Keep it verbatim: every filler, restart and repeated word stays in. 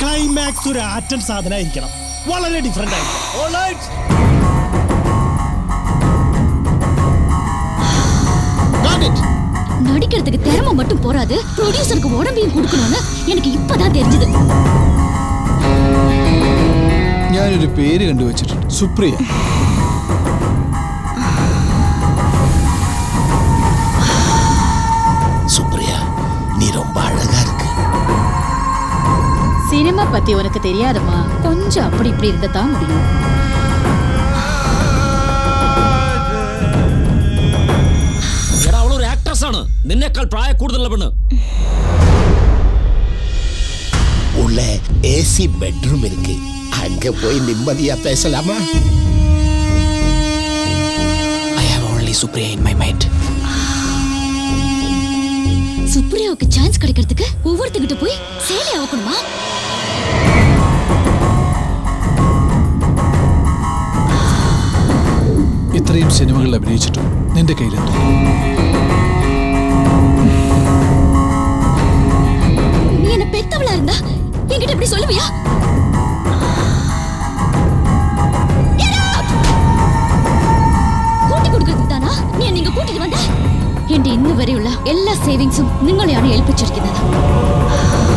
Climax ഒരു ആറ്റൻ സാധനമായിരിക്കണം, വളരെ different ആയിരിക്കും. நடிக்கிறதுக்கு திறமை மட்டும் போறாது, ப்ரொடியூசருக்கு உடம்பையும் கொடுக்கணும்னு எனக்கு இப்பதான் தெரிஞ்சது. ഞാനൊരു പേര് കണ്ടുവച്ചിട്ടുണ്ട്, സുപ്രിയ. சுப்ரியா, நீ ரொம்ப அழகா இருக்கு. சினிமா பத்தி உனக்கு தெரியாதமா, கொஞ்சம் அப்படி இப்படி இருந்ததான் முடியும். அவள் ஒரு ஆக்ட்ரஸ் ആണ്, നിന്നേക്കാൾ പ്രായ കൂടുതലുള്ള പെണ്ണ്. உள்ள ஏசி பெட்ரூம் இருக்கு, அங்க போய் நிம்மதியா பேசலாமா? I have only Supriya in my mind. சுப்ரியாவுக்கு சான்ஸ் கிடைக்கிறதுக்கு ஒவ்வொருத்தங்கிட்ட போய் சேலை ஆகணுமா? ഇത്രയും സിനിമകളിൽ അഭിനയിച്ചിട്ടും നിന്റെ കയ്യിലെന്തോ? நீ என்ன பெத்தவளா இருந்தா என்கிட்ட இப்படி சொல்லுவியா? കൂട്ടി കൊടുക്കുന്നത് താനാ നീ എന്നെ കൂട്ടിട്ട് വന്നേ? എന്റെ ഇന്ന് വരെയുള്ള എല്ലാ സേവിങ്സും നിങ്ങളെയാണ് ഏൽപ്പിച്ചിരിക്കുന്നത്.